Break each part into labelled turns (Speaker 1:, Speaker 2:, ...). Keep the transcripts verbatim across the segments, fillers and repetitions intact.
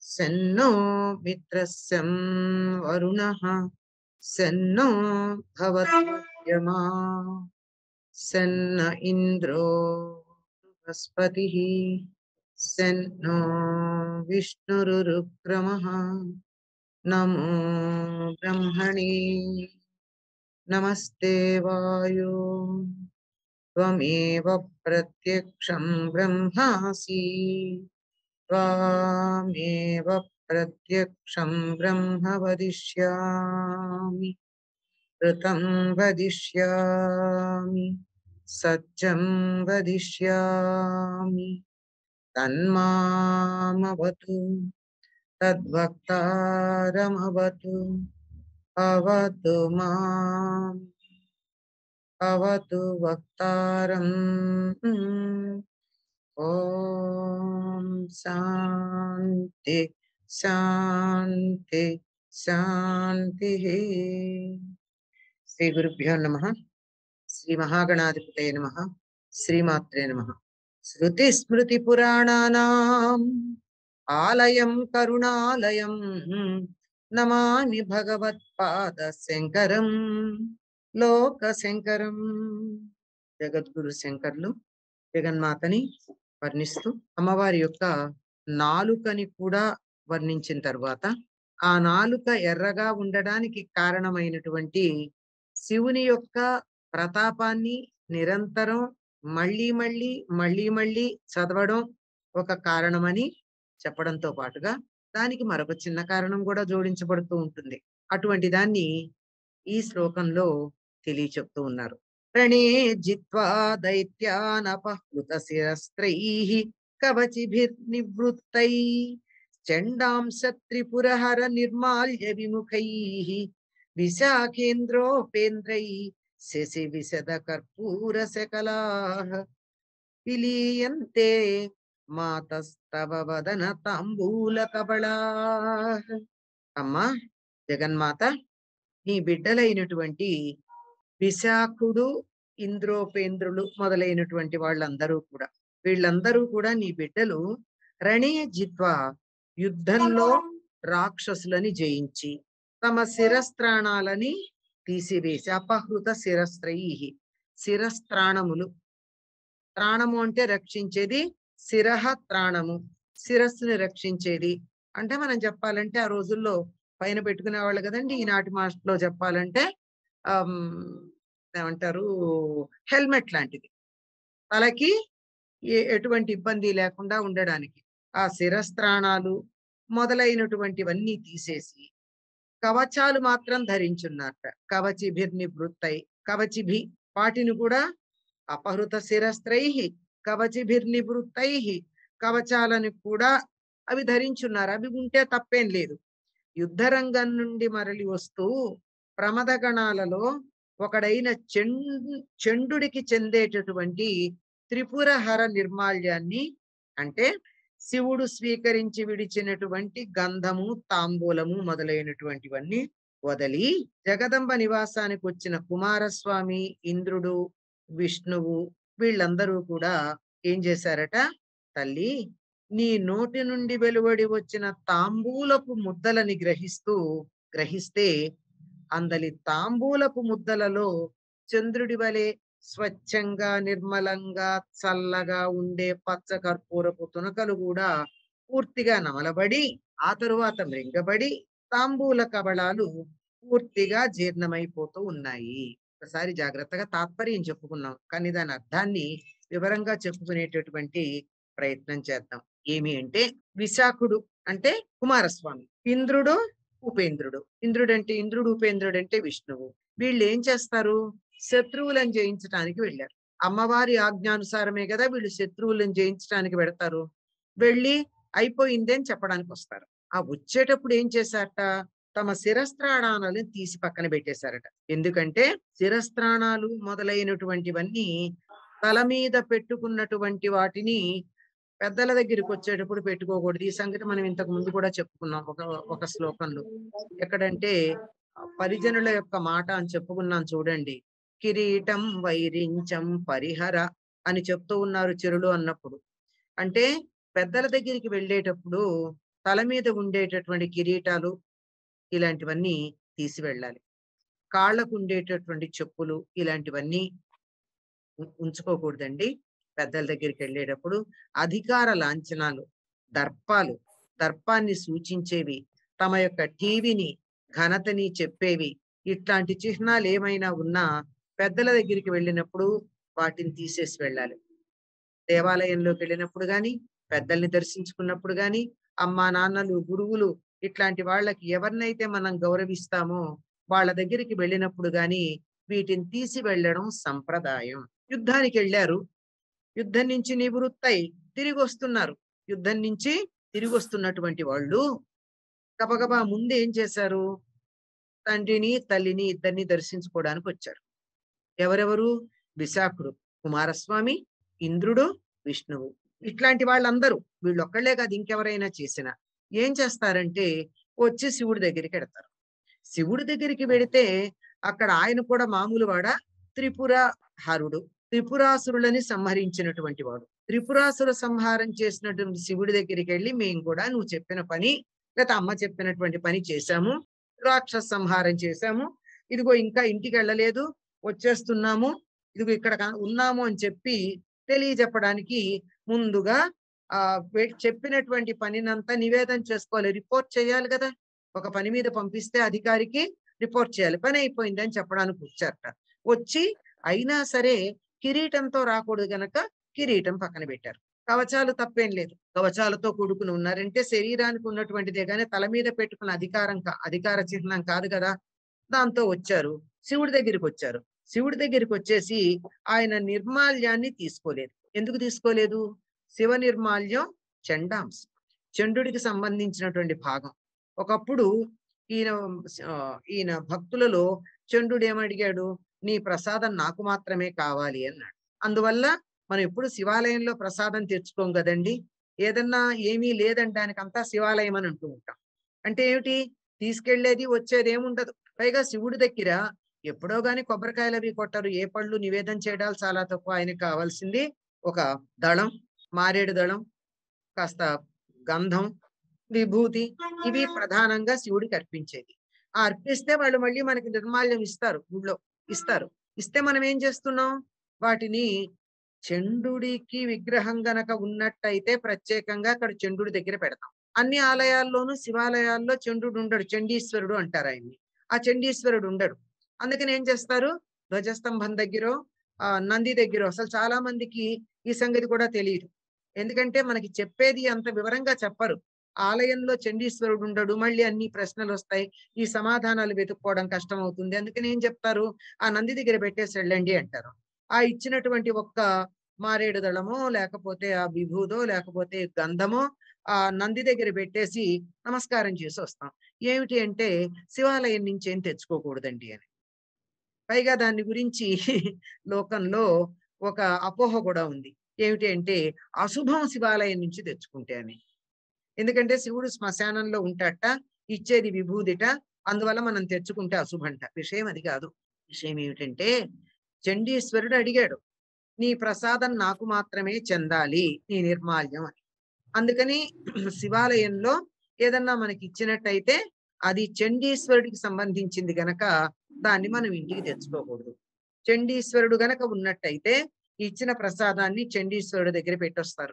Speaker 1: सन्नो मित्रस्यं वरुणः सन्नो भवत्यमा सन्न इंद्रो बृहस्पतिः सन्नो विष्णुरुक्रमः नमो ब्रह्मणे नमस्ते वायो त्वमेव प्रत्यक्षं ब्रह्मासि त्वामेव प्रत्यक्षं ब्रह्म वदिष्यामि ऋतं वदिष्यामि सत्यं वदिष्यामि तन्मामवतु तद्वक्तारमवतु अवतु माम् अवतु वक्तारम् ओम शांति शांति शांति। श्री गुरुभ्यो नमः। श्री महागणाधिपतये नमः। श्रीमात्रे नमः। श्रुति स्मृति पुराणानाम् आलयं करुणालयं नमामि भगवत्पाद शंकरं लोक शंकरं। జగద్గురు శంకర్లు జగన్మాతని వర్ణిస్తూ అమ్మవారి యొక్క నాలుకని కూడా వర్ణించిన తర్వాత ఆ నాలుక ఎర్రగా ఉండడానికి కారణమైనటువంటి శివుని యొక్క ప్రతాపాన్ని నిరంతరం మళ్ళీ మళ్ళీ మళ్ళీ మళ్ళీ చదవడం ఒక కారణమని చెప్పడంతో పాటుగా దానికి మరొక చిన్న కారణం కూడా జోడించబడుతూ ఉంటుంది. అటువంటి దాన్ని ఈ శ్లోకంలో తెలియచెప్తూ ఉన్నారు. రణే జిత్వా దైత్యానపహృత శిరస్త్రైః కవచిభిర్నివృత్తై చండాంశ త్రిపురహర నిర్మాల్య విముఖైః విశాఖేంద్రోపేంద్రై శశి విశద కర్పూర శకలాః విలీయంతే మాతస్తవ వదన తాంబూల కబళాః. అమ్మా జగన్మాత, నీ బిడ్డలైనటువంటి విశాఖుడు ఇంద్రోపేంద్రులు మొదలైనటువంటి వాళ్ళందరూ కూడా వీళ్ళందరూ కూడా నీ బిడ్డలు రణే జిత్వా యుద్ధంలో రాక్షసులని జయించి తమ శిరస్త్రాణాలని తీసివేసి అపహృత శిరస్త్రైః శిరస్త్రాణములు, త్రాణము అంటే రక్షించేది, శిరః త్రాణము శిరస్సుని రక్షించేది అంటే మనం చెప్పాలంటే ఆ రోజుల్లో పైన పెట్టుకునే వాళ్ళు కదండి. ఈనాటి మాటలో చెప్పాలంటే ఏమంటారు, హెల్మెట్ లాంటిది, తలకి ఎటువంటి ఇబ్బంది లేకుండా ఉండడానికి ఆ శిరస్త్రాణాలు మొదలైనటువంటివన్నీ తీసేసి కవచాలు మాత్రం ధరించున్నారట. కవచిభిర్నివృత్తై, కవచిభి వాటిని కూడా అపహృత శిరస్త్రైః కవచిభిర్నివృత్తైః కవచాలను కూడా అవి ధరించున్నారు. అవి ఉంటే తప్పేం లేదు. యుద్ధరంగం నుండి మరలి వస్తూ ప్రమదగణాలలో ఒకడైన చెండు చెండుడికి చెందేటటువంటి త్రిపురహర నిర్మాల్యాన్ని అంటే శివుడు స్వీకరించి విడిచినటువంటి గంధము తాంబూలము మొదలైనటువంటివన్నీ వదలి జగదంబ నివాసానికి వచ్చిన కుమారస్వామి, ఇంద్రుడు, విష్ణువు వీళ్ళందరూ కూడా ఏం చేశారట, తల్లి నీ నోటి నుండి వెలువడి వచ్చిన తాంబూలపు ముద్దలని గ్రహిస్తూ గ్రహిస్తే అందలి తాంబూలపు ముద్దలలో చంద్రుడి వలె స్వచ్ఛంగా నిర్మలంగా చల్లగా ఉండే పచ్చ కర్పూరపు తునకలు కూడా పూర్తిగా నమలబడి ఆ తరువాత మృంగబడి తాంబూల కబళాలు పూర్తిగా జీర్ణమైపోతూ ఉన్నాయి. ఒకసారి జాగ్రత్తగా తాత్పర్యం చెప్పుకున్నాం, కానీ దాని అర్థాన్ని వివరంగా చెప్పుకునేటటువంటి ప్రయత్నం చేద్దాం. ఏమి అంటే విశాఖుడు అంటే కుమారస్వామి, ఇంద్రుడు ఉపేంద్రుడు. ఇంద్రుడు అంటే ఇంద్రుడు, ఉపేంద్రుడు అంటే విష్ణువు. వీళ్ళు ఏం చేస్తారు, శత్రువులను జయించడానికి వెళ్ళారు. అమ్మవారి ఆజ్ఞానుసారమే కదా వీళ్ళు శత్రువులను జయించడానికి పెడతారు. వెళ్ళి అయిపోయింది అని చెప్పడానికి వస్తారు. ఆ వచ్చేటప్పుడు ఏం చేశారట, తమ శిరస్త్రాణాలను తీసి పక్కన పెట్టేశారట. ఎందుకంటే శిరస్త్రాణాలు మొదలైనటువంటివన్నీ తల మీద పెట్టుకున్నటువంటి వాటిని పెద్దల దగ్గరికి వచ్చేటప్పుడు పెట్టుకోకూడదు. ఈ సంగతి మనం ఇంతకు ముందు కూడా చెప్పుకున్నాం ఒక ఒక శ్లోకంలో. ఎక్కడంటే పరిజనుల యొక్క మాట అని చెప్పుకున్నాం చూడండి. కిరీటం వైరించం పరిహర అని చెప్తూ ఉన్నారు చెరులు అన్నప్పుడు. అంటే పెద్దల దగ్గరికి వెళ్ళేటప్పుడు తల మీద ఉండేటటువంటి కిరీటాలు ఇలాంటివన్నీ తీసి వెళ్ళాలి. కాళ్ళకు ఉండేటటువంటి చెప్పులు ఇలాంటివన్నీ ఉ- ఉంచుకోకూడదండి. పెద్దల దగ్గరికి వెళ్ళేటప్పుడు అధికార లాంఛనాలు, దర్పాలు, దర్పాన్ని సూచించేవి, తమ యొక్క టీవీని ఘనతని చెప్పేవి, ఇట్లాంటి చిహ్నాలు ఏమైనా ఉన్నా పెద్దల దగ్గరికి వెళ్ళినప్పుడు వాటిని తీసేసి వెళ్ళాలి. దేవాలయంలోకి వెళ్ళినప్పుడు గాని, పెద్దల్ని దర్శించుకున్నప్పుడు గాని, అమ్మా నాన్నలు, గురువులు ఇట్లాంటి వాళ్ళకి ఎవరినైతే మనం గౌరవిస్తామో వాళ్ళ దగ్గరికి వెళ్ళినప్పుడు గాని వీటిని తీసి వెళ్ళడం సంప్రదాయం. యుద్ధానికి వెళ్ళారు. యుద్ధం నుంచి నివృత్తై తిరిగి వస్తున్నారు. యుద్ధం నుంచి తిరిగి వస్తున్నటువంటి వాళ్ళు గబగబా ముందు ఏం చేశారు? తండ్రిని, తల్లిని ఇద్దరిని దర్శించుకోవడానికి వచ్చారు. ఎవరెవరు? విశాఖుడు, కుమారస్వామి, ఇంద్రుడు, విష్ణువు. ఇట్లాంటి వాళ్ళందరూ వీళ్ళొక్కళ్ళే కాదు ఇంకెవరైనా చేసినా ఏం చేస్తారంటే వచ్చి శివుడి దగ్గరికి ఎడతారు. శివుడి దగ్గరికి వెడితే అక్కడ ఆయన కూడా మామూలు వాడా? త్రిపుర హరుడు. త్రిపురాసురులని సంహరించినటువంటి వాడు. త్రిపురాసుర సంహారం చేసినటువంటి శివుడి దగ్గరికి వెళ్ళి మేము కూడా నువ్వు చెప్పిన పని లేకపోతే అమ్మ చెప్పినటువంటి పని చేశాము. రాక్షస సంహారం చేశాము. ఇదిగో ఇంకా ఇంటికి వెళ్ళలేదు. వచ్చేస్తున్నాము. ఇదిగో ఇక్కడ క ఉన్నాము అని చెప్పి తెలియజెప్పడానికి ముందుగా ఆహ్, వె చెప్పినటువంటి పనినంతా నివేదన చేసుకోవాలి. రిపోర్ట్ చేయాలి గదా! ఒక పని మీద పంపిస్తే అధికారికి రిపోర్ట్ చేయాలి. పని అయిపోయిందని చెప్పడానికి వచ్చారట. వచ్చి అయినా సరే కిరీటంతో రాకూడదు గనక కిరీటం పక్కన పెట్టారు. కవచాలు తప్పేం లేదు. కవచాలతో కూడుకుని ఉన్నారంటే శరీరానికి ఉన్నటువంటిదే గాని తల మీద పెట్టుకున్న అధికారం కా అధికార చిహ్నం కాదు గదా! దాంతో వచ్చారు. శివుడి దగ్గరికొచ్చారు. శివుడి దగ్గరికొచ్చేసి ఆయన నిర్మాల్యాన్ని తీసుకోలేదు. ఎందుకు తీసుకోలేదు? శివ నిర్మాల్యం చండాంశం. చండుడికి సంబంధించినటువంటి భాగం. ఒకప్పుడు ఈయన ఆహ్, ఈయన భక్తులలో చండుడేమడిగాడు? నీ ప్రసాదం నాకు మాత్రమే కావాలి అన్నాడు. అందువల్ల మనం ఎప్పుడు శివాలయంలో ప్రసాదం తెచ్చుకోం గదండీ! ఏదన్నా ఏమీ లేదనడానికంతా శివాలయం అని అంటూ ఉంటాం. అంటే ఏమిటి? తీసుకెళ్ళేది, వచ్చేదేముండదు. పైగా శివుడి దగ్గర ఎప్పుడో గాని కొబ్బరికాయలవి కొట్టరు. ఏ పళ్ళు నివేదన చేయడాలు చాలా తక్కువ. ఆయనకి కావాల్సింది ఒక దళం, మారేడు దళం, కాస్త గంధం, విభూతి ఇవి ప్రధానంగా శివుడికి అర్పించేది. ఆ అర్పిస్తే వాళ్ళు మళ్ళీ మనకి నిర్మాల్యం ఇస్తారు గుళ్ళో. ఇస్తారు. ఇస్తే మనం ఏం చేస్తున్నాం? వాటిని చండుడికి విగ్రహం గనక ఉన్నట్టయితే ప్రత్యేకంగా అక్కడ చండుడి దగ్గర పెడతాం. అన్ని ఆలయాల్లోనూ శివాలయాల్లో చండుడు ఉండడు. చండీశ్వరుడు అంటారు ఆయన్ని. ఆ చండీశ్వరుడు ఉండడు. అందుకని ఏం చేస్తారు? ధ్వజస్తంభం దగ్గరో, ఆహ్, నంది దగ్గరో అసలు చాలా మందికి ఈ సంగతి కూడా తెలీదు. ఎందుకంటే మనకి చెప్పేది అంత వివరంగా చెప్పరు. ఆలయంలో చండీశ్వరుడు ఉండడు. మళ్ళీ అన్ని ప్రశ్నలొస్తాయి. ఈ సమాధానాలు వెతుక్కోవడం కష్టమవుతుంది. అందుకని ఏం చెప్తారు? ఆ నంది దగ్గర పెట్టేసి వెళ్ళండి అంటారు. ఆ ఇచ్చినటువంటి ఒక్క మారేడు దళమో, లేకపోతే ఆ విభూదో, లేకపోతే గంధమో ఆ నంది దగ్గర పెట్టేసి నమస్కారం చేసొస్తాం. ఏమిటి అంటే శివాలయం నుంచి ఏం తెచ్చుకోకూడదండి అని. పైగా దాన్ని గురించి లోకంలో ఒక అపోహ కూడా ఉంది. ఏమిటి అంటే అశుభం శివాలయం నుంచి తెచ్చుకుంటే అని. ఎందుకంటే శివుడు శ్మశానంలో ఉంటాడట. ఇచ్చేది విభూదిట. అందువల్ల మనం తెచ్చుకుంటే అశుభంట. విషయం అది కాదు. విషయం ఏమిటంటే చండీశ్వరుడు అడిగాడు. నీ ప్రసాదం నాకు మాత్రమే చెందాలి. నీ నిర్మాల్యం అని. అందుకని శివాలయంలో ఏదన్నా మనకి ఇచ్చినట్టయితే అది చండీశ్వరుడికి సంబంధించింది గనక దాన్ని మనం ఇంటికి తెచ్చుకోకూడదు. చండీశ్వరుడు గనక ఉన్నట్టయితే ఇచ్చిన ప్రసాదాన్ని చండీశ్వరుడి దగ్గర పెట్టొస్తారు.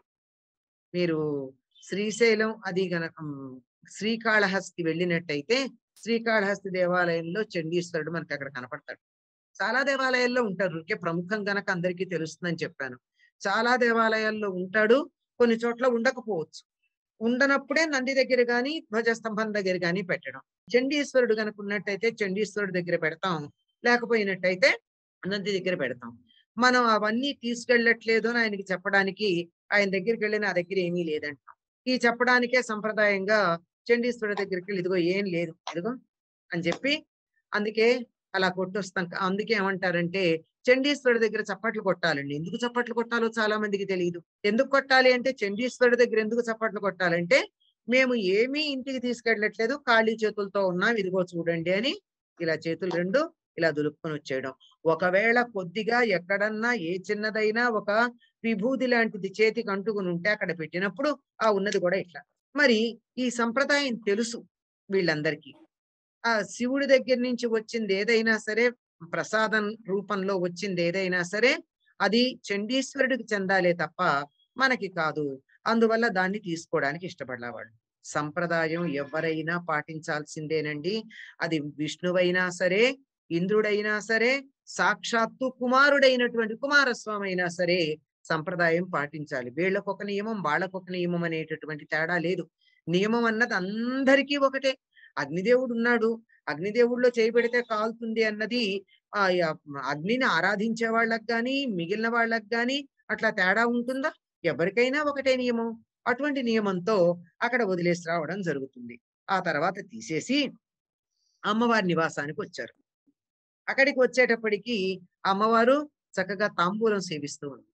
Speaker 1: మీరు శ్రీశైలం అది గనక హ్మ్, శ్రీకాళహస్తి వెళ్ళినట్టయితే శ్రీకాళహస్తి దేవాలయంలో చండీశ్వరుడు మనకక్కడ కనపడతాడు. చాలా దేవాలయాల్లో ఉంటారు. ఊరికే ప్రముఖం గనక అందరికీ తెలుస్తుందని చెప్పాను. చాలా దేవాలయాల్లో ఉంటాడు. కొన్ని చోట్ల ఉండకపోవచ్చు. ఉండనప్పుడే నంది దగ్గర గాని, ధ్వజస్తంభం దగ్గర గాని పెట్టడం. చండీశ్వరుడు గనుక ఉన్నట్టయితే చండీశ్వరుడి దగ్గర పెడతాం. లేకపోయినట్టయితే నంది దగ్గర పెడతాం. మనం అవన్నీ తీసుకెళ్ళట్లేదు అని ఆయనకి చెప్పడానికి ఆయన దగ్గరికెళ్ళి నా దగ్గర ఏమీ లేదంటాం. ఈ చెప్పడానికే సంప్రదాయంగా చండీశ్వరుడి దగ్గరికెళ్ళి ఇదిగో ఏం లేదు. ఇదిగో అని చెప్పి అందుకే అలా కొట్టొస్తాం. అందుకే ఏమంటారంటే చండీశ్వరుడి దగ్గర చప్పట్లు కొట్టాలండి. ఎందుకు చప్పట్లు కొట్టాలో చాలా మందికి తెలీదు. ఎందుకు కొట్టాలి అంటే చండీశ్వరుడి దగ్గర ఎందుకు చప్పట్లు కొట్టాలంటే, మేము ఏమీ ఇంటికి తీసుకెళ్ళట్లేదు. ఖాళీ చేతులతో ఉన్నాం. ఇదిగో చూడండి అని ఇలా చేతులు రెండు ఇలా దులుపుకొని వచ్చేయడం. ఒకవేళ కొద్దిగా ఎక్కడన్నా ఏ చిన్నదైనా ఒక విభూది లాంటిది చేతికి అంటుకుని ఉంటే అక్కడ పెట్టినప్పుడు ఆ ఉన్నది కూడా ఇట్లా మరి ఈ సంప్రదాయం తెలుసు వీళ్ళందరికీ. ఆ శివుడి దగ్గర నుంచి వచ్చింది ఏదైనా సరే, ప్రసాదం రూపంలో వచ్చింది ఏదైనా సరే, అది చండీశ్వరుడికి చెందాలే తప్ప మనకి కాదు. అందువల్ల దాన్ని తీసుకోవడానికి ఇష్టపడేవాళ్ళు. సంప్రదాయం ఎవ్వరైనా పాటించాల్సిందేనండి. అది విష్ణువైనా సరే, ఇంద్రుడైనా సరే, సాక్షాత్తు కుమారుడైనటువంటి కుమారస్వామి అయినా సరే సంప్రదాయం పాటించాలి. వీళ్ళకొక నియమం, వాళ్ళకొక నియమం అనేటటువంటి తేడా లేదు. నియమం అన్నది అందరికీ ఒకటే. అగ్నిదేవుడున్నాడు. అగ్నిదేవుడిలో చేయి పెడితే కాలుతుంది అన్నది ఆహ్, యాహ్, అగ్నిని ఆరాధించే వాళ్ళకి గాని, మిగిలిన వాళ్ళకి గాని అట్లా తేడా ఉంటుందా? ఎవరికైనా ఒకటే నియమం. అటువంటి నియమంతో అక్కడ వదిలేసి రావడం జరుగుతుంది. ఆ తర్వాత తీసేసి అమ్మవారి నివాసానికొచ్చారు. అక్కడికి వచ్చేటప్పటికి అమ్మవారు చక్కగా తాంబూలం సేవిస్తూ ఉంది.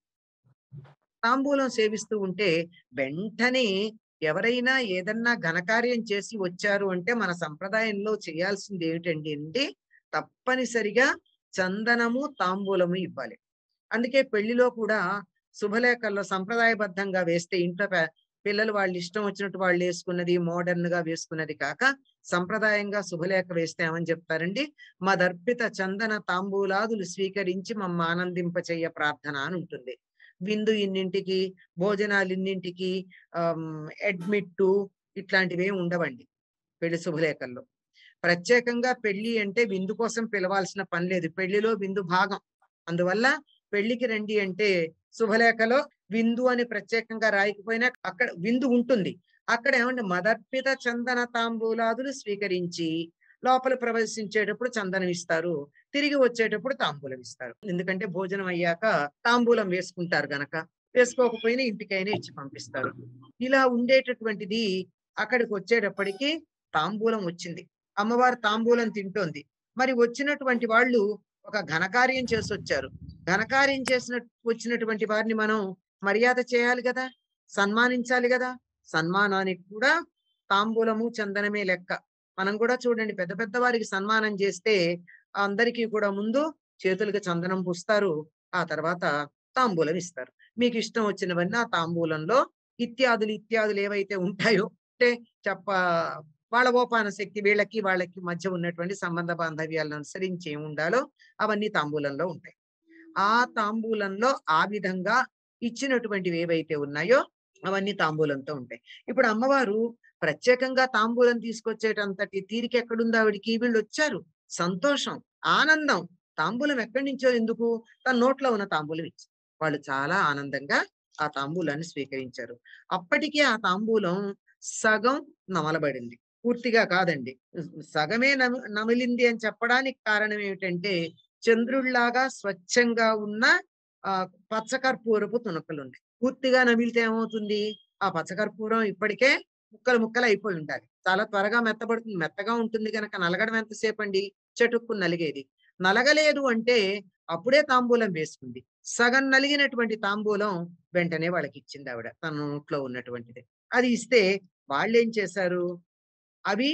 Speaker 1: తాంబూలం సేవిస్తూ ఉంటే వెంటనే ఎవరైనా ఏదన్నా ఘనకార్యం చేసి వచ్చారు అంటే మన సంప్రదాయంలో చేయాల్సింది ఏమిటండి అంటే తప్పనిసరిగా చందనము, తాంబూలము ఇవ్వాలి. అందుకే పెళ్లిలో కూడా శుభలేఖల్లో సంప్రదాయబద్ధంగా వేస్తే ఇంట్లో పె పిల్లలు వాళ్ళ ఇష్టం వచ్చినట్టు వాళ్ళు వేసుకున్నది మోడర్న్‌గా వేసుకున్నది కాక, సంప్రదాయంగా శుభలేఖ వేస్తే ఏమని చెప్తారండి? "మదర్పిత చందన తాంబూలాదులు స్వీకరించి మమ్మ ఆనందింపచేయ ప్రార్థన" అని ఉంటుంది. విందు ఇన్నింటికి, భోజనాలు ఇన్నింటికి, ఆహ్, హ్మ్, అడ్మిట్టు ఇట్లాంటివేమి ఉండవండి పెళ్లి శుభలేఖల్లో. ప్రత్యేకంగా పెళ్లి అంటే విందు కోసం పిలవాల్సిన పని లేదు. పెళ్లిలో విందు భాగం. అందువల్ల పెళ్లికి రండి అంటే శుభలేఖలో విందు అని ప్రత్యేకంగా రాయకపోయినా అక్కడ విందు ఉంటుంది. అక్కడ ఏమంటే మదర్పిత చందన తాంబూలాదులు స్వీకరించి లోపల ప్రవేశించేటప్పుడు చందనం ఇస్తారు. తిరిగి వచ్చేటప్పుడు తాంబూలం ఇస్తారు. ఎందుకంటే భోజనం అయ్యాక తాంబూలం వేసుకుంటారు గనక. వేసుకోకపోయినా ఇంటికైనా ఇచ్చి పంపిస్తారు. ఇలా ఉండేటటువంటిది అక్కడికొచ్చేటప్పటికి తాంబూలం వచ్చింది. అమ్మవారు తాంబూలం తింటోంది. మరి వచ్చినటువంటి వాళ్ళు ఒక ఘనకార్యం చేసొచ్చారు. ఘనకార్యం చేసిన వచ్చినటువంటి వారిని మనం మర్యాద చేయాలి గదా! సన్మానించాలి గదా! సన్మానానికి కూడా తాంబూలము, చందనమే లెక్క. మనం కూడా చూడండి పెద్ద పెద్ద వారికి సన్మానం చేస్తే అందరికీ కూడా ముందు చేతులకి చందనం పూస్తారు. ఆ తర్వాత తాంబూలం ఇస్తారు. మీకిష్టం వచ్చినవన్నీ ఆ తాంబూలంలో ఇత్యాదులు, ఇత్యాదులు ఏవైతే ఉంటాయో అంటే చెప్ప వాళ్ళ ఓపాన శక్తి వీళ్ళకి, వాళ్ళకి మధ్య ఉన్నటువంటి సంబంధ బాంధవ్యాలను అనుసరించి ఏముండాలో అవన్నీ తాంబూలంలో ఉంటాయి. ఆ తాంబూలంలో ఆ విధంగా ఇచ్చినటువంటివి ఏవైతే ఉన్నాయో అవన్నీ తాంబూలంతో ఉంటాయి. ఇప్పుడు అమ్మవారు ప్రత్యేకంగా తాంబూలం తీసుకొచ్చేటంతటి తీరిక ఎక్కడుంది ఆవిడకి? వీళ్ళొచ్చారు. సంతోషం, ఆనందం. తాంబూలం ఎక్కడి నుంచో ఎందుకు? తన నోట్లో ఉన్న తాంబూలం ఇచ్చింది. వాళ్ళు చాలా ఆనందంగా ఆ తాంబూలాన్ని స్వీకరించారు. అప్పటికే ఆ తాంబూలం సగం నమలబడింది. పూర్తిగా కాదండి. సగమే నమి నమిలింది అని చెప్పడానికి కారణం ఏమిటంటే చంద్రుడిలాగా స్వచ్ఛంగా ఉన్న ఆహ్, పచ్చకర్పూరపు తునకలున్నాయి. పూర్తిగా నమిలితే ఏమవుతుంది? ఆ పచ్చకర్పూరం ఇప్పటికే ముక్కలు ముక్కలు అయిపోయి ఉండాలి. చాలా త్వరగా మెత్తబడుతుంది. మెత్తగా ఉంటుంది గనక నలగడం ఎంతసేపండి? చటుక్కున నలిగేది. నలగలేదు అంటే అప్పుడే తాంబూలం వేసుకుంది. సగం నలిగినటువంటి తాంబూలం వెంటనే వాళ్ళకిచ్చిందావిడ. తన నోట్లో ఉన్నటువంటిది. అది ఇస్తే వాళ్ళేం చేశారు? అవి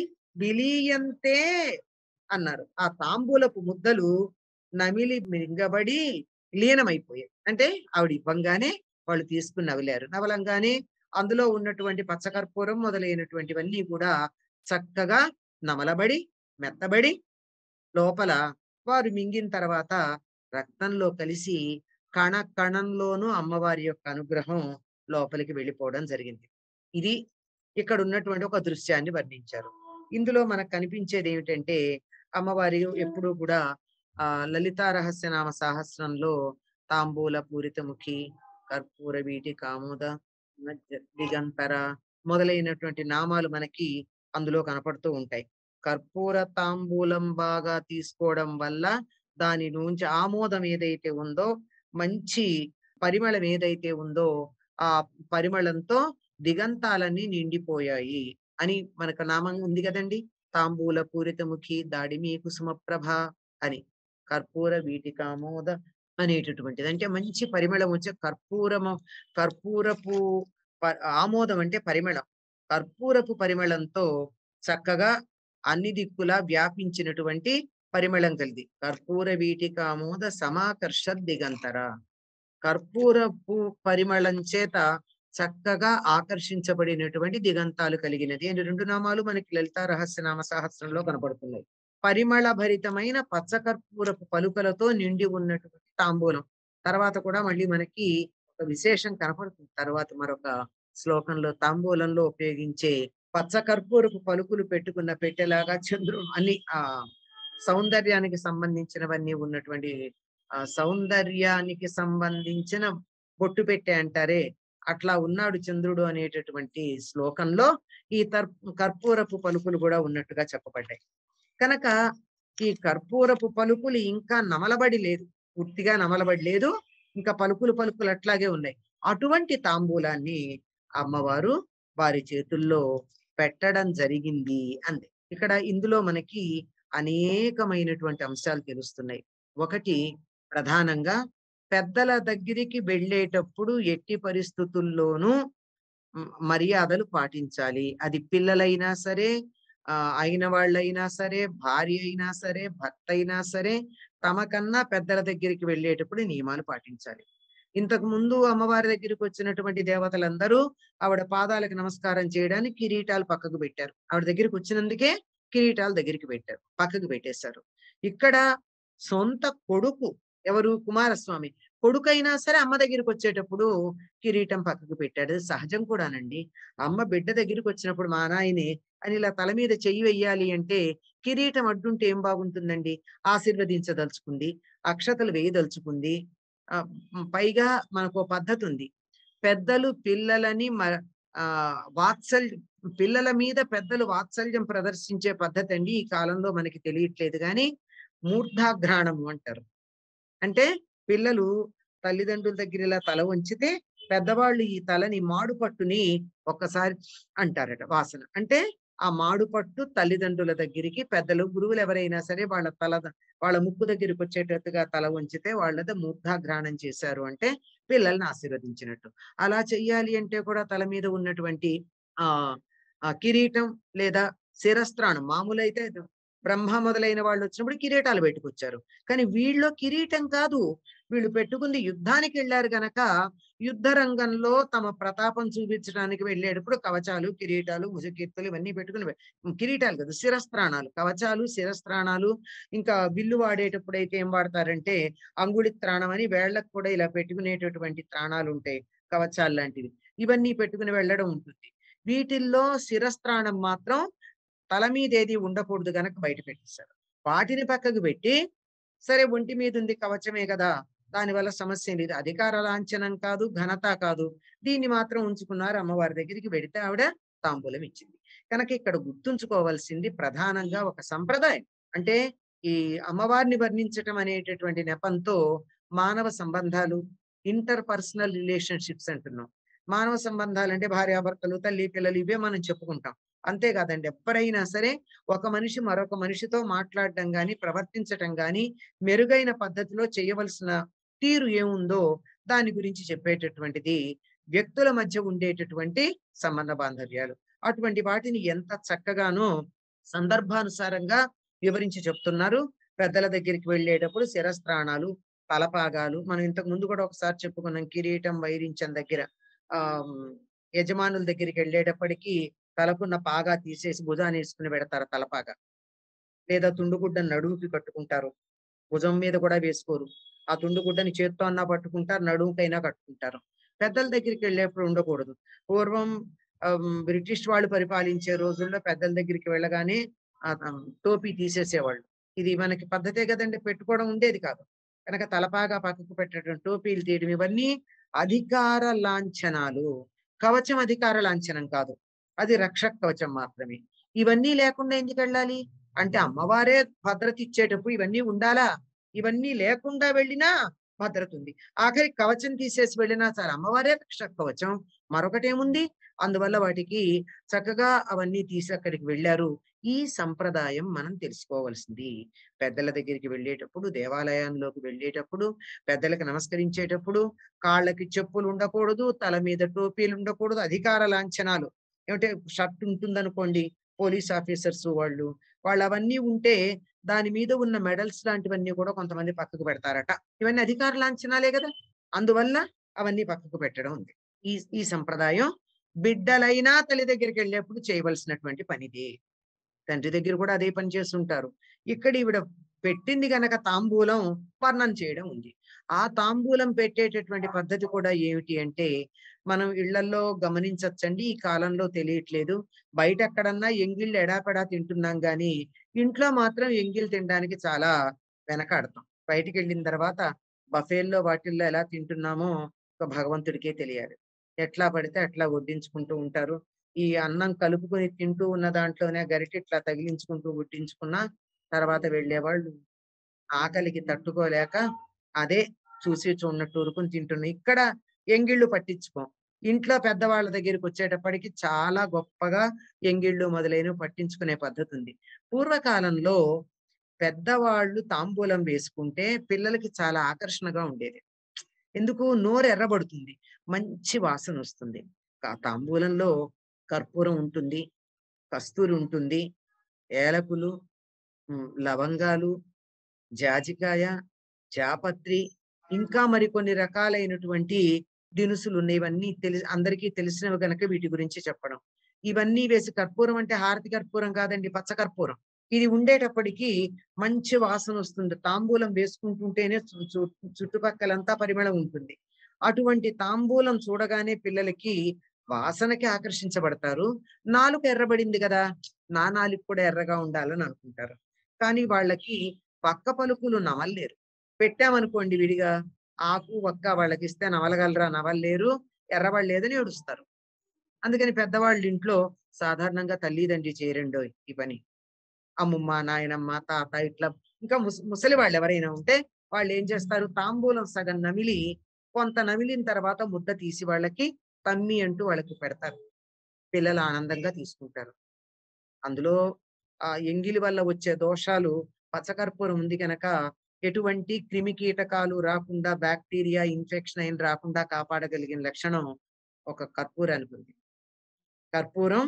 Speaker 1: విలీయంతే అన్నారు. ఆ తాంబూలపు ముద్దలు నమిలి మింగబడి లీనమైపోయాయి. అంటే ఆవిడ ఇవ్వంగానే వాళ్ళు తీసుకొని నమిలారు. నమలంగానే అందులో ఉన్నటువంటి పచ్చకర్పూరం మొదలైనటువంటివన్నీ కూడా చక్కగా నమలబడి, మెత్తబడి లోపల వారు మింగిన తర్వాత రక్తంలో కలిసి కణ కణంలోనూ అమ్మవారి యొక్క అనుగ్రహం లోపలికి వెళ్ళిపోవడం జరిగింది. ఇది ఇక్కడ ఉన్నటువంటి ఒక దృశ్యాన్ని వర్ణించారు. ఇందులో మనకు కనిపించేది ఏమిటంటే అమ్మవారి ఎప్పుడూ కూడా ఆ లలితా రహస్యనామ సహస్రంలో తాంబూల పూరితముఖి, కర్పూర వీటి కామోద, మధ్య దిగంతర మొదలైనటువంటి నామాలు మనకి అందులో కనపడుతూ ఉంటాయి. కర్పూర తాంబూలం బాగా తీసుకోవడం వల్ల దాని నుంచి ఆమోదం ఏదైతే ఉందో, మంచి పరిమళం ఏదైతే ఉందో, ఆ పరిమళంతో దిగంతాలన్నీ నిండిపోయాయి అని మనకు నామం ఉంది గదండీ! తాంబూల పూరితముఖి దాడిమి కుసుమ ప్రభ అని. కర్పూర వీటికామోద అనేటటువంటిది. అంటే మంచి పరిమళం వచ్చే కర్పూరము కర్పూరపు ప ఆమోదం అంటే పరిమళం. కర్పూరపు పరిమళంతో చక్కగా అన్ని దిక్కులా వ్యాపించినటువంటి పరిమళం కలిది. కర్పూర వీటికామోద సమాకర్షద్ దిగంతర. కర్పూరపు పరిమళం చేత చక్కగా ఆకర్షించబడినటువంటి దిగంతాలు కలిగినది అని రెండు నామాలు మనకి లలితా రహస్యనామ సహస్రంలో కనపడుతున్నాయి. పరిమళ భరితమైన పచ్చకర్పూరపు పలుకలతో నిండి ఉన్నటువంటి తాంబూలం. తర్వాత కూడా మళ్ళీ మనకి ఒక విశేషం కనపడుతుంది. తర్వాత మరొక శ్లోకంలో తాంబూలంలో ఉపయోగించే పచ్చ కర్పూరపు పలుకులు పెట్టుకున్న పెట్టెలాగా చంద్రుడు అని ఆ సౌందర్యానికి సంబంధించినవన్నీ ఉన్నటువంటి ఆ సౌందర్యానికి సంబంధించిన బొట్టు పెట్టె అంటారే, అట్లా ఉన్నాడు చంద్రుడు అనేటటువంటి శ్లోకంలో ఈ తర్ కర్పూరపు పలుకులు కూడా ఉన్నట్టుగా చెప్పబడ్డాయి. కనుక ఈ కర్పూరపు పలుకులు ఇంకా నమలబడి లేదు. పూర్తిగా నమలబడి లేదు. ఇంకా పలుకులు పలుకులు అట్లాగే ఉన్నాయి. అటువంటి తాంబూలాన్ని అమ్మవారు వారి చేతుల్లో పెట్టడం జరిగింది అంది. ఇక్కడ ఇందులో మనకి అనేకమైనటువంటి అంశాలు తెలుస్తున్నాయి. ఒకటి ప్రధానంగా పెద్దల దగ్గరికి వెళ్ళేటప్పుడు ఎట్టి పరిస్థితుల్లోనూ హ్మ్. మర్యాదలు పాటించాలి. అది పిల్లలైనా సరే, ఆహ్, అయిన వాళ్ళైనా సరే, భార్య అయినా సరే, భర్త అయినా సరే, తమకన్నా పెద్దల దగ్గరికి వెళ్ళేటప్పుడు నియమాలు పాటించాలి. ఇంతకు ముందు అమ్మవారి దగ్గరికొచ్చినటువంటి దేవతలందరూ ఆవిడ పాదాలకు నమస్కారం చేయడానికి కిరీటాలు పక్కకు పెట్టారు. ఆవిడ దగ్గరికొచ్చినందుకే కిరీటాలు దగ్గరికి పెట్టారు. పక్కకు పెట్టేశారు. ఇక్కడ సొంత కొడుకు ఎవరు? కుమారస్వామి. కొడుకైనా సరే అమ్మ దగ్గరికొచ్చేటప్పుడు కిరీటం పక్కకు పెట్టాడు. అది సహజం కూడానండి. అమ్మ బిడ్డ దగ్గరికొచ్చినప్పుడు మా నాయనే అని ఇలా తల మీద చెయ్యి వెయ్యాలి అంటే కిరీటం అడ్డుంటే ఏం బాగుంటుందండి? ఆశీర్వదించదలుచుకుంది. అక్షతలు వేయదలుచుకుంది. ఆహ్, హ్మ్. పైగా మనకో పద్ధతుంది. పెద్దలు పిల్లలని మ ఆహ్, వాత్సల్య పిల్లల మీద పెద్దలు వాత్సల్యం ప్రదర్శించే పద్ధతండి ఈ కాలంలో మనకి తెలియట్లేదు గానీ, మూర్ధాఘ్రాణము అంటారు. అంటే పిల్లలు తల్లిదండ్రుల దగ్గర ఇలా తల వంచితే, పెద్దవాళ్ళు ఈ తలని మాడు పట్టుని ఒక్కసారి అంటారట వాసన. అంటే ఆ మాడు పట్టు తల్లిదండ్రుల దగ్గరికి పెద్దలు గురువులెవరైనా సరే వాళ్ళ తల ద వాళ్ళ ముక్కు దగ్గరికొచ్చేటట్టుగా తల వంచితే వాళ్ళది మూర్ధాఘ్రాణం చేశారు అంటే పిల్లల్ని ఆశీర్వదించినట్టు. అలా చెయ్యాలి అంటే కూడా తల మీద ఉన్నటువంటి ఆహ్, ఆ కిరీటం లేదా శిరస్త్రాణం మామూలైతే బ్రహ్మ మొదలైన వాళ్ళొచ్చినప్పుడు కిరీటాలు పెట్టుకొచ్చారు. కానీ వీళ్ళో కిరీటం కాదు. వీళ్ళు పెట్టుకుంది యుద్ధానికెళ్లారు గనక, యుద్ధ రంగంలో తమ ప్రతాపం చూపించడానికి వెళ్ళేటప్పుడు కవచాలు, కిరీటాలు, భుజకీర్తులు ఇవన్నీ పెట్టుకుని వె హ్మ్. కిరీటాలు కాదు శిరస్త్రాణాలు. కవచాలు, శిరస్త్రాణాలు ఇంకా విల్లు వాడేటప్పుడైతే ఏం వాడతారంటే, అంగుళి త్రాణం అని వేళ్ళకి కూడా ఇలా పెట్టుకునేటటువంటి త్రాణాలుంటాయి. కవచాల్లాంటివి. ఇవన్నీ పెట్టుకుని వెళ్ళడం ఉంటుంది. వీటిల్లో శిరస్త్రాణం మాత్రం తల మీదేది ఉండకూడదు గనక బయట పెట్టేశారు. వాటిని పక్కకు పెట్టి, సరే ఒంటి మీదుంది కవచమే గదా! దానివల్ల సమస్యేం లేదు. అధికార లాంఛనం కాదు, ఘనత కాదు. దీన్ని మాత్రం ఉంచుకున్నారు అమ్మవారి దగ్గరికి వెడితే ఆవిడ తాంబూలం ఇచ్చింది. కనుక ఇక్కడ గుర్తుంచుకోవాల్సింది ప్రధానంగా ఒక సంప్రదాయం. అంటే ఈ అమ్మవారిని వర్ణించటం అనేటటువంటి నెపంతో మానవ సంబంధాలు, ఇంటర్ పర్సనల్ రిలేషన్‌షిప్స్ అంటున్నాం. మానవ సంబంధాలంటే భార్యాభర్తలు, తల్లి, పిల్లలు ఇవే మనం చెప్పుకుంటాం. అంతే కాదండి. ఎవ్వరైనా సరే ఒక మనిషి మరొక మనిషితో మాట్లాడడం గాని, ప్రవర్తించటం గాని, మెరుగైన పద్ధతిలో చేయవలసిన తీరు ఏముందో దాని గురించి చెప్పేటటువంటిది వ్యక్తుల మధ్య ఉండేటటువంటి సంబంధ బాంధవ్యాలు. అటువంటి వాటిని ఎంత చక్కగానో సందర్భానుసారంగా వివరించి చెప్తున్నారు. పెద్దల దగ్గరికి వెళ్ళేటప్పుడు శిరస్త్రాణాలు, తలపాగాలు మనం ఇంతకు ముందు కూడా ఒకసారి చెప్పుకున్నాం. కిరీటం, వైరించం దగ్గర ఆహ్, హ్మ్, యజమానుల దగ్గరికెళ్ళేటప్పటికి తలకున్న పాగా తీసేసి భుజానేసుకుని పెడతారు తలపాగా. లేదా తుండుగుడ్డని నడుముకి కట్టుకుంటారు. భుజం మీద కూడా వేసుకోరు. ఆ తుండుగుడ్డని చేత్తో అన్నా పట్టుకుంటారు, నడుముకైనా కట్టుకుంటారు. పెద్దల దగ్గరికెళ్ళేప్పుడు ఉండకూడదు. పూర్వం ఆహ్, హ్మ్, బ్రిటిష్ వాళ్ళు పరిపాలించే రోజుల్లో పెద్దల దగ్గరికి వెళ్ళగానే ఆహ్, ఆహ్, టోపీ తీసేసేవాళ్ళు. ఇది మనకి పద్ధతే గదండీ! పెట్టుకోవడం ఉండేది కాదు. కనుక తలపాగా పక్కకు పెట్టడం, టోపీలు తీయడం ఇవన్నీ అధికార లాంఛనాలు. కవచం అధికార లాంఛనం కాదు. అది రక్షక కవచం మాత్రమే. ఇవన్నీ లేకుండా ఎందుకెళ్ళాలి? అంటే అమ్మవారే భద్రత ఇచ్చేటప్పుడు ఇవన్నీ ఉండాలా? ఇవన్నీ లేకుండా వెళ్ళినా భద్రతుంది. ఆఖరికి కవచం తీసేసి వెళ్ళినా సరే అమ్మవారే రక్షక కవచం. మరొకటేముంది? అందువల్ల వాటికి చక్కగా అవన్నీ తీసి అక్కడికి వెళ్లారు. ఈ సంప్రదాయం మనం తెలుసుకోవాల్సింది. పెద్దల దగ్గరికి వెళ్ళేటప్పుడు, దేవాలయంలోకి వెళ్ళేటప్పుడు, పెద్దలకి నమస్కరించేటప్పుడు కాళ్ళకి చెప్పులుండకూడదు, తల మీద టోపీలుండకూడదు, అధికార లాంఛనాలు. ఏమంటే షర్ట్ ఉంటుందనుకోండి, పోలీస్ ఆఫీసర్స్ వాళ్ళు, వాళ్ళవన్నీ ఉంటే దాని మీద ఉన్న మెడల్స్ లాంటివన్నీ కూడా కొంతమంది పక్కకు పెడతారట. ఇవన్నీ అధికార లాంఛనాలే గదా! అందువల్ల అవన్నీ పక్కకు పెట్టడం ఉంది. ఈ ఈ సంప్రదాయం బిడ్డలైనా తల్లి దగ్గరికెళ్ళేప్పుడు చేయవలసినటువంటి పనిది. తండ్రి దగ్గర కూడా అదే పని చేస్తుంటారు. ఇక్కడ ఈవిడ పెట్టింది గనక తాంబూలం వర్ణన చేయడం ఉంది. ఆ తాంబూలం పెట్టేటటువంటి పద్ధతి కూడా ఏమిటి అంటే, మనం ఇళ్ళల్లో గమనించొచ్చండి. ఈ కాలంలో తెలియట్లేదు. బయటెక్కడన్నా ఎంగిళ్ళు ఎడాపెడా తింటున్నాం గానీ, ఇంట్లో మాత్రం ఎంగిల్ తినడానికి చాలా వెనకాడతాం. బయటికెళ్ళిన తర్వాత బఫేల్లో వాటిల్లో ఎలా తింటున్నామో ఒక భగవంతుడికే తెలియాలి. ఎట్లా పడితే అట్లా వడ్డించుకుంటూ ఉంటారు. ఈ అన్నం కలుపుకొని తింటూ ఉన్న దాంట్లోనే గరిటె ఇట్లా తగిలించుకుంటూ వడ్డించుకున్నా తర్వాత వెళ్ళేవాళ్ళు ఆకలికి తట్టుకోలేక అదే చూసి చూడనట్టు ఊరుకుని తింటున్నాం. ఇక్కడ ఎంగిళ్ళు పట్టించుకోం. ఇంట్లో పెద్దవాళ్ళ దగ్గరికొచ్చేటప్పటికి చాలా గొప్పగా ఎంగిళ్ళు మొదలైనవి పట్టించుకునే పద్ధతుంది. పూర్వకాలంలో పెద్దవాళ్ళు తాంబూలం వేసుకుంటే పిల్లలకి చాలా ఆకర్షణగా ఉండేది. ఎందుకు? నోరు ఎర్రబడుతుంది. మంచి వాసనొస్తుంది. ఆ తాంబూలంలో కర్పూరం ఉంటుంది, కస్తూరి ఉంటుంది, ఏలకులు, హ్మ్, లవంగాలు, జాజికాయ, జాపత్రి, ఇంకా మరికొన్ని రకాలైనటువంటి దినుసులున్నాయి. ఇవన్నీ తెలి అందరికీ తెలిసినవి గనక వీటి గురించి చెప్పడం. ఇవన్నీ వేసి కర్పూరం అంటే హారతి కర్పూరం కాదండి, పచ్చ కర్పూరం. ఇది ఉండేటప్పటికి మంచి వాసనొస్తుంది. తాంబూలం వేసుకుంటుంటేనే చు చు చుట్టుపక్కలంతా పరిమళం ఉంటుంది. అటువంటి తాంబూలం చూడగానే పిల్లలకి వాసనకి ఆకర్షించబడతారు. నాలుక ఎర్రబడింది గదా! నా నాలుక కూడా ఎర్రగా ఉండాలని అనుకుంటారు. కానీ వాళ్ళకి పక్క పలుకులు నమలలేరు. పెట్టామనుకోండి విడిగా, ఆకు, వక్క వాళ్ళకిస్తే నమలగలరా? నమలలేరు. ఎర్రబడలేదని ఏడుస్తారు. అందుకని పెద్దవాళ్ళు ఇంట్లో సాధారణంగా తల్లిదండ్రి చేయరండోయ్ ఈ పని. అమ్మమ్మ, నాయనమ్మ, తాత ఇట్లా ఇంకా ముస ముసలి వాళ్ళెవరైనా ఉంటే వాళ్ళేం చేస్తారు, తాంబూలం సగం నమిలి, కొంత నమిలిన తర్వాత ముద్ద తీసి వాళ్ళకి తమ్మి అంటూ వాళ్ళకి పెడతారు. పిల్లలు ఆనందంగా తీసుకుంటారు. అందులో ఆ ఎంగిలి వల్ల వచ్చే దోషాలు పచ్చకర్పూరం ఉంది గనక ఎటువంటి క్రిమి కీటకాలు రాకుండా, బాక్టీరియా ఇన్ఫెక్షన్ అయిన రాకుండా కాపాడగలిగిన లక్షణం ఒక కర్పూరానికి ఉంది. కర్పూరం,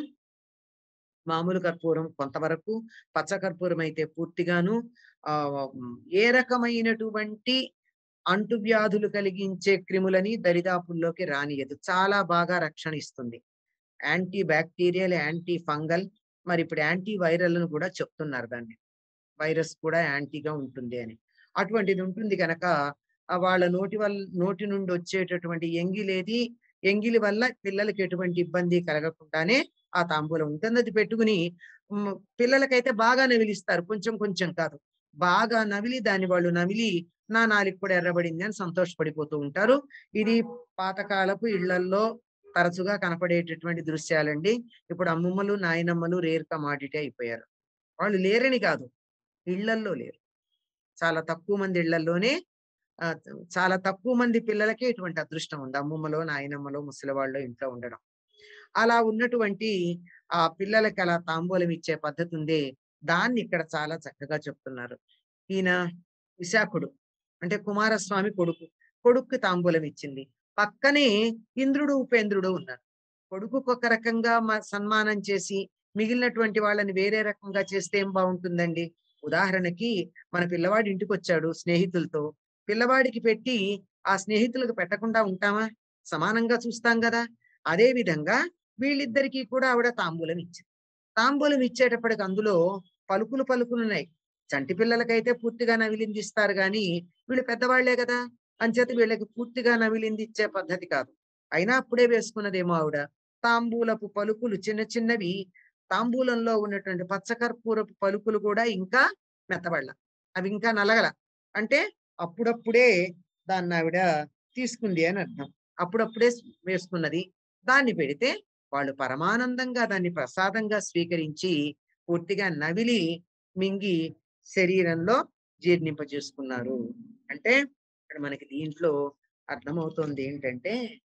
Speaker 1: మామూలు కర్పూరం కొంతవరకు, పచ్చ కర్పూరం అయితే పూర్తిగాను ఆహ్, హ్మ్, ఏ రకమైనటువంటి అంటువ్యాధులు కలిగించే క్రిములని దరిదాపుల్లోకి రానియదు. చాలా బాగా రక్షణ ఇస్తుంది. యాంటీ బాక్టీరియల్, యాంటీ ఫంగల్, మరిప్పుడు యాంటీ వైరల్ అని కూడా చెప్తున్నారు దాన్ని. వైరస్ కూడా యాంటీగా ఉంటుంది అని. అటువంటిది ఉంటుంది గనక ఆహ్, వాళ్ళ నోటి వల్ నోటి నుండి వచ్చేటటువంటి ఎంగిలేది, ఎంగిలి వల్ల పిల్లలకి ఎటువంటి ఇబ్బంది కలగకుండానే ఆ తాంబూలం ఉంటుంది. అది పెట్టుకొని హ్మ్, పిల్లలకైతే బాగా నవిలిస్తారు. కొంచెం కొంచెం కాదు. బాగా నవిలి దాన్ని వాళ్ళు నమిలి నా నాలుక కూడా ఎర్రబడింది అని సంతోషపడిపోతూ ఉంటారు. ఇది పాతకాలపు ఇళ్ళల్లో తరచుగా కనపడేటటువంటి దృశ్యాలండి. ఇప్పుడు అమ్మమ్మలు, నాయనమ్మలు రేర్ కమాడిటీ అయిపోయారు. వాళ్ళు లేరని కాదు. ఇళ్ళల్లో లేరు. చాలా తక్కువ మంది ఇళ్ళల్లోనే ఆహ్, చాలా తక్కువ మంది పిల్లలకే ఇటువంటి అదృష్టం ఉంది. అమ్మమ్మలో, నాయనమ్మలో, ముసలివాళ్ళో ఇంట్లో ఉండడం. అలా ఉన్నటువంటి ఆ పిల్లలకి అలా తాంబూలం ఇచ్చే పద్ధతి ఉందే, దాన్ని ఇక్కడ చాలా చక్కగా చెప్తున్నారు. ఈయన విశాఖుడు. అంటే కుమారస్వామి కొడుకు. కొడుక్కి తాంబూలం ఇచ్చింది. పక్కనే ఇంద్రుడు, ఉపేంద్రుడు ఉన్నారు. కొడుకుకొక రకంగా మ సన్మానం చేసి, మిగిలినటువంటి వాళ్ళని వేరే రకంగా చేస్తే ఏం బావుంటుందండి? ఉదాహరణకి మన పిల్లవాడు ఇంటికొచ్చాడు స్నేహితులతో. పిల్లవాడికి పెట్టి, ఆ స్నేహితులకు పెట్టకుండా ఉంటామా? సమానంగా చూస్తాం గదా! అదే విధంగా వీళ్ళిద్దరికీ కూడా ఆవిడ తాంబూలం ఇచ్చింది. తాంబూలం ఇచ్చేటప్పటికి అందులో పలుకులు పలుకులున్నాయి. చంటి పిల్లలకైతే పూర్తిగా నవిలింది ఇస్తారు గానీ, వీళ్ళు పెద్దవాళ్ళే గదా! అంచేత వీళ్ళకి పూర్తిగా నవిలింది ఇచ్చే పద్ధతి కాదు. అయినా అప్పుడే వేసుకున్నదేమో ఆవిడ. తాంబూలపు పలుకులు చిన్న చిన్నవి, తాంబూలంలో ఉన్నటువంటి పచ్చకర్పూరపు పలుకులు కూడా ఇంకా మెత్తబడల. అవి ఇంకా నలగల. అంటే అప్పుడప్పుడే దాన్నావిడ తీసుకుంది అని అర్థం. అప్పుడప్పుడే స్ వేసుకున్నది. దాన్ని పెడితే వాళ్ళు పరమానందంగా దాన్ని ప్రసాదంగా స్వీకరించి, పూర్తిగా నమిలి, మింగి శరీరంలో జీర్ణింపజేసుకున్నారు. అంటే ఇక్కడ మనకి దీంట్లో అర్థమవుతోంది ఏంటంటే,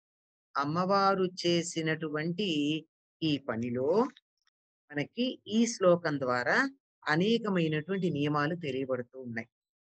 Speaker 1: అమ్మవారు చేసినటువంటి ఈ పనిలో మనకి ఈ శ్లోకం ద్వారా అనేకమైనటువంటి నియమాలు తెలియబడుతూ ఉన్నాయి.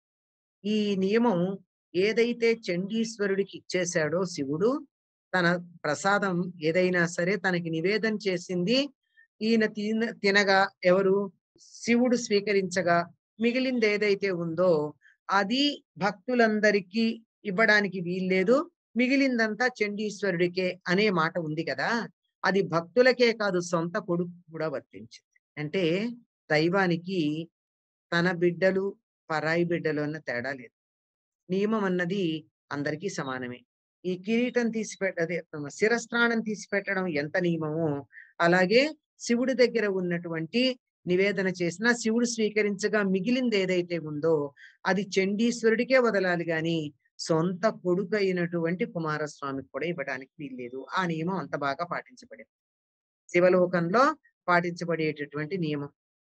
Speaker 1: ఈ నియమం ఏదైతే చండీశ్వరుడికి ఇచ్చేశాడో శివుడు, తన ప్రసాదం ఏదైనా సరే తనకి నివేదన చేసింది ఈయన తిన తినగా ఎవరు? శివుడు స్వీకరించగా మిగిలిందేదైతే ఉందో అది భక్తులందరికీ ఇవ్వడానికి వీల్లేదు. మిగిలిందంతా చండీశ్వరుడికే అనే మాట ఉంది కదా! అది భక్తులకే కాదు సొంత కొడుకు కూడా వర్తించింది. అంటే దైవానికి తన బిడ్డలు, పరాయి బిడ్డలు అన్న తేడా లేదు. నియమం అన్నది అందరికీ సమానమే. ఈ కిరీటం తీసిపెట్ అదే శిరస్త్రాణం తీసిపెట్టడం ఎంత నియమమో, అలాగే శివుడి దగ్గర ఉన్నటువంటి నివేదన చేసినా శివుడు స్వీకరించగా మిగిలిందేదైతే ఉందో అది చండీశ్వరుడికే వదలాలి గాని, సొంత కొడుకయినటువంటి కుమారస్వామికి కూడా ఇవ్వడానికి వీల్లేదు. ఆ నియమం అంత బాగా పాటించబడింది. శివలోకంలో పాటించబడేటటువంటి నియమం.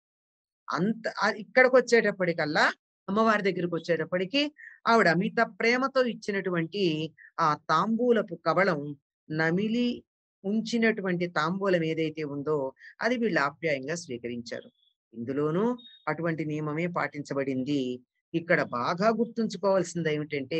Speaker 1: అంత ఆహ్, ఇక్కడికొచ్చేటప్పటికల్లా అమ్మవారి దగ్గరికొచ్చేటప్పటికి ఆవిడ అమిత ప్రేమతో ఇచ్చినటువంటి ఆ తాంబూలపు కవళం నమిలి ఉంచినటువంటి తాంబూలం ఏదైతే ఉందో అది వీళ్ళు ఆప్యాయంగా స్వీకరించారు. ఇందులోనూ అటువంటి నియమమే పాటించబడింది. ఇక్కడ బాగా గుర్తుంచుకోవాల్సిందేమిటంటే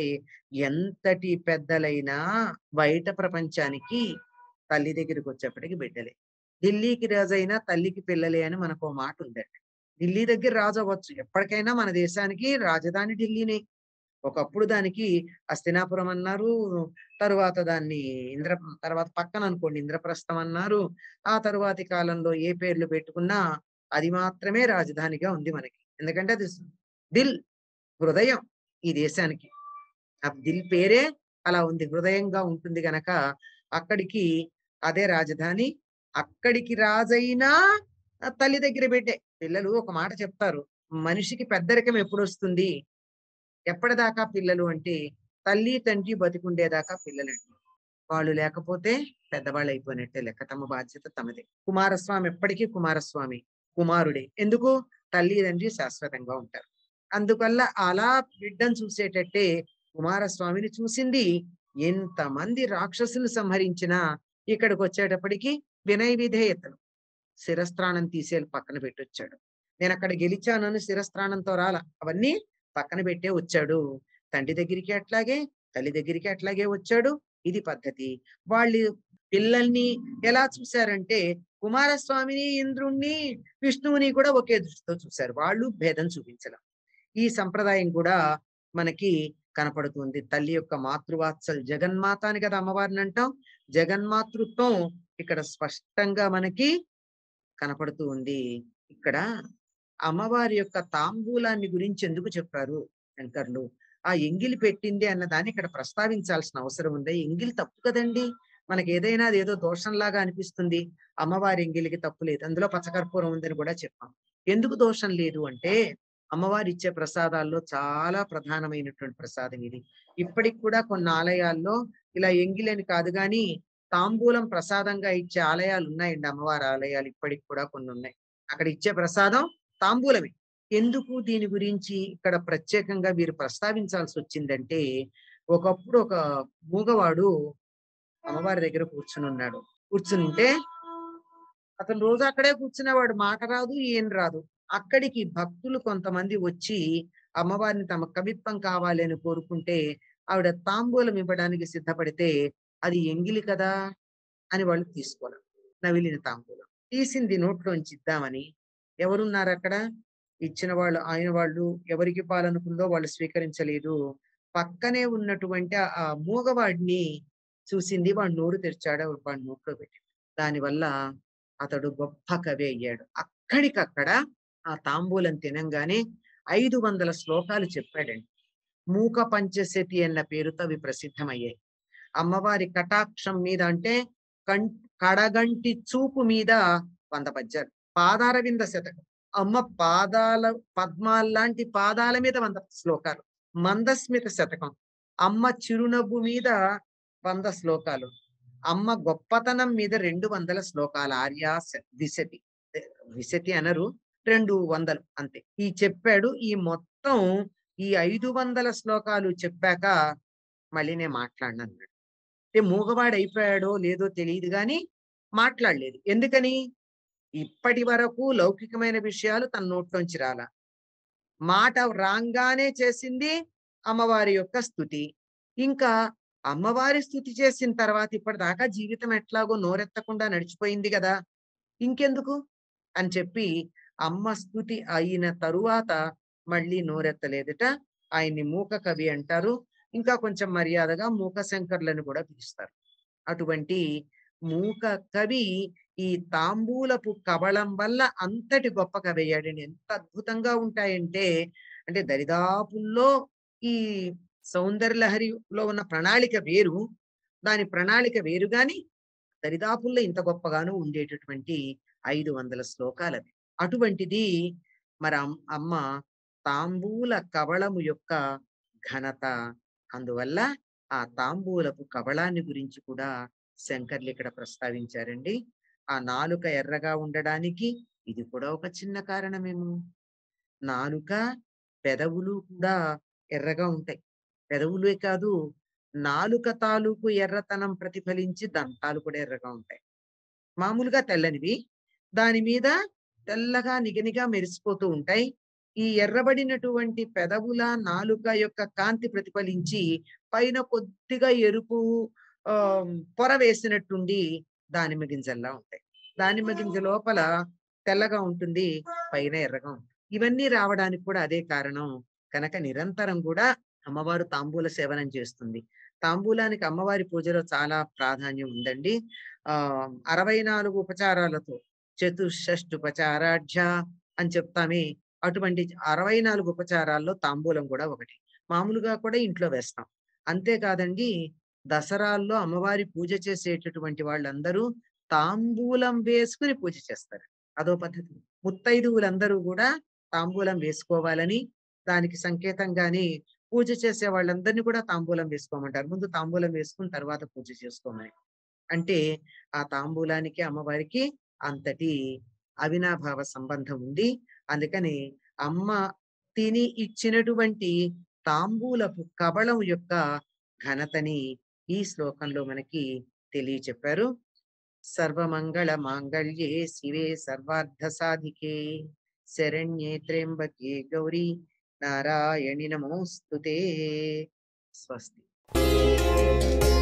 Speaker 1: ఎంతటి పెద్దలైనా బయట ప్రపంచానికి తల్లి దగ్గరికొచ్చేప్పటికి బిడ్డలే. ఢిల్లీకి రాజైనా తల్లికి పిల్లలే అని మనకో మాటుందండి. ఢిల్లీ దగ్గర రాజు అవ్వచ్చు. ఎప్పటికైనా మన దేశానికి రాజధాని ఢిల్లీనే. ఒకప్పుడు దానికి హస్తినాపురం అన్నారు. తరువాత దాన్ని ఇంద్ర తర్వాత పక్కన అనుకోండి ఇంద్రప్రస్థం అన్నారు. ఆ తరువాతి కాలంలో ఏ పేర్లు పెట్టుకున్నా అది మాత్రమే రాజధానిగా ఉంది మనకి. ఎందుకంటే అది స్ దిల్ హృదయం ఈ దేశానికి. ఆ దిల్ పేరే అలా ఉంది. హృదయంగా ఉంటుంది గనక అక్కడికి అదే రాజధాని. అక్కడికి రాజైనా ఆహ్, తల్లి దగ్గర బిడ్డే. పిల్లలు ఒక మాట చెప్తారు. మనిషికి పెద్దరికం ఎప్పుడొస్తుంది? ఎప్పటిదాకా పిల్లలు అంటే, తల్లి, తండ్రి బతికుండేదాకా పిల్లలండి. వాళ్ళు లేకపోతే పెద్దవాళ్ళయిపోయినట్టే లెక్క. తమ బాధ్యత తమదే. కుమారస్వామి ఎప్పటికీ కుమారస్వామి. కుమారుడే. ఎందుకు? తల్లి, తండ్రి శాశ్వతంగా ఉంటారు. అందువల్ల అలా బిడ్డను చూసేటట్టే కుమారస్వామిని చూసింది. ఎంతమంది రాక్షసులు సంహరించినా ఇక్కడికొచ్చేటప్పటికి వినయ విధేయతలు. శిరస్త్రాణం తీసేసి పక్కన పెట్టొచ్చాడు. నేనక్కడ గెలిచానని శిరస్త్రాణంతో రాలా. అవన్నీ పక్కన పెట్టే వచ్చాడు. తండ్రి దగ్గరికి అట్లాగే, తల్లి దగ్గరికి అట్లాగే వచ్చాడు. ఇది పద్ధతి. వాళ్ళు పిల్లల్ని ఎలా చూసారంటే, కుమారస్వామిని, ఇంద్రుడిని, విష్ణువుని కూడా ఒకే దృష్టితో చూసారు. వాళ్ళు భేదం చూపించల. ఈ సంప్రదాయం కూడా మనకి కనపడుతుంది. తల్లి యొక్క మాతృవాత్సల్ జగన్మాత అని కదా అమ్మవారినంటాం. జగన్మాతృత్వం ఇక్కడ స్పష్టంగా మనకి కనపడుతూ ఉంది. ఇక్కడ అమ్మవారి యొక్క తాంబూలాన్ని గురించి ఎందుకు చెప్పారు శంకర్లు? ఆ ఎంగిలి పెట్టింది అన్న దాన్ని ఇక్కడ ప్రస్తావించాల్సిన అవసరం ఉందా? ఎంగిలి తప్పు కదండీ! మనకేదైనా అదేదో దోషంలాగా అనిపిస్తుంది. అమ్మవారి ఎంగిలికి తప్పు లేదు. అందులో పచ్చకర్పూరం ఉందని కూడా చెప్పాం. ఎందుకు దోషం లేదు అంటే, అమ్మవారు ఇచ్చే ప్రసాదాల్లో చాలా ప్రధానమైనటువంటి ప్రసాదం ఇది. ఇప్పటికి కూడా కొన్ని ఆలయాల్లో ఇలా ఎంగిలని కాదు గానీ, తాంబూలం ప్రసాదంగా ఇచ్చే ఆలయాలున్నాయండి. అమ్మవారి ఆలయాలు ఇప్పటికి కూడా కొన్నున్నాయి. అక్కడ ఇచ్చే ప్రసాదం తాంబూలమే. ఎందుకు దీని గురించి ఇక్కడ ప్రత్యేకంగా వీరు ప్రస్తావించాల్సొచ్చిందంటే, ఒకప్పుడు ఒక మూగవాడు అమ్మవారి దగ్గర కూర్చునున్నాడు. కూర్చునుంటే అతను రోజు అక్కడే కూర్చునేవాడు. మాట రాదు, ఏం రాదు. అక్కడికి భక్తులు కొంతమంది వచ్చి అమ్మవారిని తమ కవిత్వం కావాలి అని కోరుకుంటే, ఆవిడ తాంబూలం ఇవ్వడానికి సిద్ధపడితే, అది ఎంగిలి కదా! అని వాళ్ళు తీసుకోల. నవిలిన తాంబూలం. తీసింది నోట్లోంచి ఇద్దామని ఎవరున్నారక్కడ? ఇచ్చిన వాళ్ళు ఆయన వాళ్ళు ఎవరికి ఇవ్వాలనుకుందో వాళ్ళు స్వీకరించలేదు. పక్కనే ఉన్నటువంటి ఆ ఆ మూగవాడిని చూసింది. వాడు నోరు తెరిచాడు. వాడి నోట్లో పెట్టింది. దానివల్ల అతడు గొప్ప కవి అయ్యాడు. అక్కడికక్కడ ఆ తాంబూలం తినంగానే ఐదు వందల శ్లోకాలు చెప్పాడండి. మూక పంచశతి అన్న పేరుతో అవి ప్రసిద్ధమయ్యాయి. అమ్మవారి కటాక్షం మీద అంటే కం కడగంటి చూపు మీద వంద పద్యాలు. పాదారవింద శతకం. అమ్మ పాదాల పద్మాల్లాంటి పాదాల మీద వంద శ్లోకాలు. మందస్మిత శతకం. అమ్మ చిరునవ్వు మీద వంద శ్లోకాలు. అమ్మ గొప్పతనం మీద రెండు వందల శ్లోకాలు. ఆర్యా స విశతి. ఎ విశతి అనరు. రెండు వందలు అంతే. ఈ చెప్పాడు. ఈ మొత్తం ఈ ఐదు వందల శ్లోకాలు చెప్పాక మళ్ళీ నేను మాట్లాడనన్నాడు. అంటే మూగవాడయిపోయాడో లేదో తెలీదు గానీ మాట్లాడలేదు. ఎందుకని? ఇప్పటి వరకు లౌకికమైన విషయాలు తన నోట్లోంచి రాల. మాట రాంగానే చేసింది అమ్మవారి యొక్క స్తుతి. ఇంకా అమ్మవారి స్తుతి చేసిన తర్వాత ఇప్పటిదాకా జీవితం ఎట్లాగో నోరెత్తకుండా నడిచిపోయింది గదా! ఇంకెందుకు? అని చెప్పి అమ్మ స్తుతి అయిన తరువాత మళ్ళీ నోరెత్తలేదట. ఆయన్ని మూక కవి అంటారు. ఇంకా కొంచెం మర్యాదగా మూక శంకర్లని కూడా పిలుస్తారు. అటువంటి మూక కవి ఈ తాంబూలపు కవళం వల్ల అంతటి గొప్ప కవి అయ్యాడండి. ఎంత అద్భుతంగా ఉంటాయంటే, అంటే దరిదాపుల్లో ఈ సౌందర్యలహరిలో ఉన్న ప్రణాళిక వేరు. దాని ప్రణాళిక వేరు గాని, దరిదాపుల్లో ఇంత గొప్పగాను ఉండేటటువంటి ఐదు వందల శ్లోకాలవి. అటువంటిది మరి అమ్ అమ్మ తాంబూల కవళము యొక్క ఘనత. అందువల్ల ఆ తాంబూలపు కవళాన్ని గురించి కూడా శంకర్లు ఇక్కడ ప్రస్తావించారండి. ఆ నాలుక ఎర్రగా ఉండడానికి ఇది కూడా ఒక చిన్న కారణమేమో. నాలుక, పెదవులు కూడా ఎర్రగా ఉంటాయి. పెదవులే కాదు, నాలుక తాలూకు ఎర్రతనం ప్రతిఫలించి దంతాలు కూడా ఎర్రగా ఉంటాయి. మామూలుగా తెల్లనివి. దాని మీద తెల్లగా నిగనిగా మెరిసిపోతూ ఉంటాయి. ఈ ఎర్రబడినటువంటి పెదవుల, నాలుక యొక్క కాంతి ప్రతిఫలించి పైన కొద్దిగా ఎరుపు ఆహ్, పొర వేసినట్టుండి దానిమ్మ గింజల్లా ఉంటాయి. దానిమ్మ గింజ లోపల తెల్లగా ఉంటుంది. పైన ఎర్రగా ఉంటుంది. ఇవన్నీ రావడానికి కూడా అదే కారణం. కనుక నిరంతరం కూడా అమ్మవారు తాంబూల సేవనం చేస్తుంది. తాంబూలానికి అమ్మవారి పూజలో చాలా ప్రాధాన్యం ఉందండి. ఆహ్, అరవై నాలుగు ఉపచారాలతో చతుషష్టుపచారాఢ్య అని చెప్తామే. అటువంటి అరవై నాలుగు ఉపచారాల్లో తాంబూలం కూడా ఒకటి. మామూలుగా కూడా ఇంట్లో వేస్తాం. అంతే కాదండి, దసరాల్లో అమ్మవారి పూజ చేసేటటువంటి వాళ్ళందరూ తాంబూలం వేసుకొని పూజ చేస్తారు. అదో పద్ధతి. ముత్తైదువులందరూ గూడా తాంబూలం వేసుకోవాలని, దానికి సంకేతంగాని పూజ చేసే వాళ్ళందరిని కూడా తాంబూలం వేసుకోమంటారు. ముందు తాంబూలం వేసుకొని తర్వాత పూజ చేసుకోమని. అంటే ఆ తాంబూలానికి, అమ్మవారికి అంతటి అవినాభావ సంబంధం ఉంది. అందుకని అమ్మ తిని ఇచ్చినటువంటి తాంబూలపు కబళం యొక్క ఘనతని ఈ శ్లోకంలో మనకి తెలియచెప్పారు. సర్వమంగళ మాంగళ్యే శివే సర్వార్థ సాధికే శరణ్యే త్ర్యంబకే గౌరీ నారాయణి నమోస్తుతే. స్వస్తి.